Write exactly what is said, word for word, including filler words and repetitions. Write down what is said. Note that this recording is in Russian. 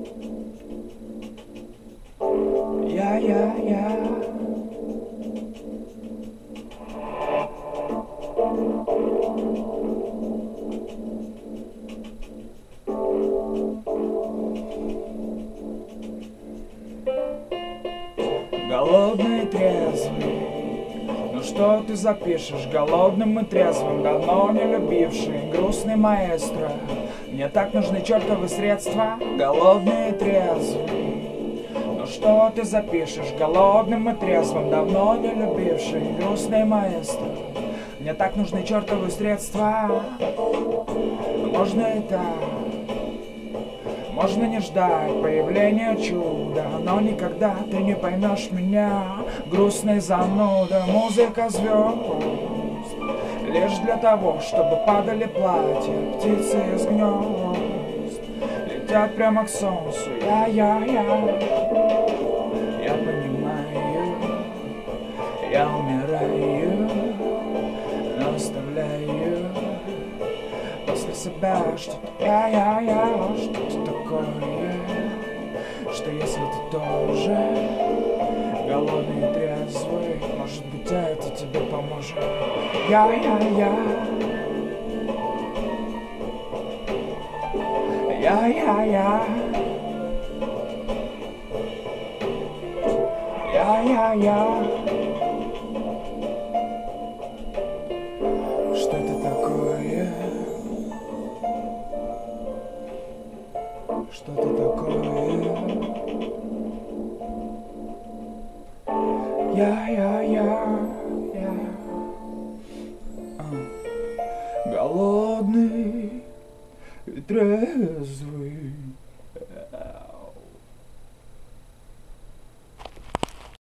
Я, я, я. Голодный и трезвый. Ну что ты запишешь? Голодным и трезвым, давно не любивший грустный маэстро. Мне так нужны чертовы средства. Голодный и трезвый. Ну что ты запишешь? Голодным и трезвым, давно не любивший грустный маэстро. Мне так нужны чертовы средства. Можно и так. Можно не ждать появления чуда, но никогда ты не поймешь меня, грустный зануда. Музыка звезд лишь для того, чтобы падали платья птицы из гнезд, летят прямо к солнцу. Я, я, я, я понимаю, я умираю, но оставляю после себя что-то, я, я, я, что-то такое, что если ты тоже голодный и трезвый, может быть, это тебе поможет. Я, я, я, я, я, я, я, я, я. Что это такое? Что-то такое. Я, я, я, я. А. Голодный и трезвый.